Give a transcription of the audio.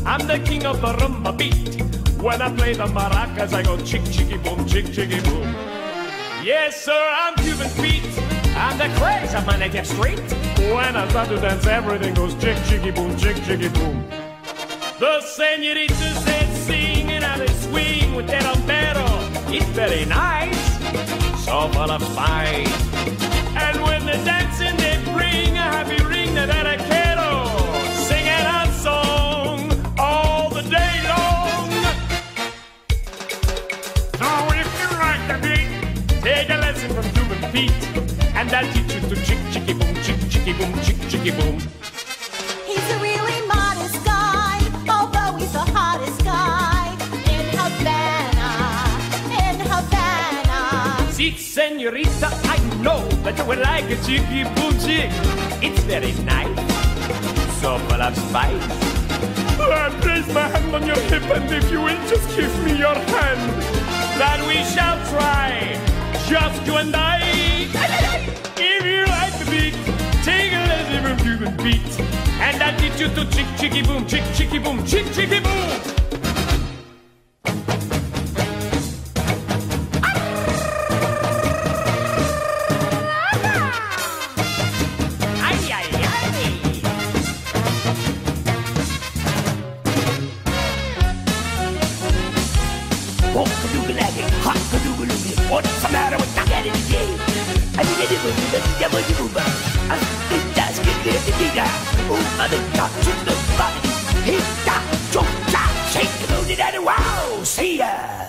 I'm the king of the rumba beat. When I play the maracas, I go chick, chicky, boom, chick, chicky, boom. Yes, sir, I'm Cuban Pete. I'm the craze of my native street. When I start to dance, everything goes chick, chicky, boom, chick, chicky, boom. The senoritas, they sing and how they swing with their sombrero. It's very nice, so full of spice. And when they're dancing, they bring a happy ring to that vaquero, singing a song all the day long. So if you like the beat, take a lesson from Cuban Pete, and I'll teach you to chick, chicky, boom, chick, chicky, boom, chick, chicky, boom. He's a really modest guy, although he's the hottest guy in Havana, in Havana. See, senorita, I know that you will like a chicky, boom, chick. It's very nice, so full of spice. I place my hand on your hip, and if you will just give me your hand, then we shall try, just you and I. If you like the beat, take a lesson from Cuban Pete, and I'll teach you to chick, chicky, boom, chick, chicky, boom, chick, chicky, boom. What's the matter with that today? I mean, it was the devil you move. I think that's getting it. Oh, mother, got to the body. He got to shake the moon and wow, see ya.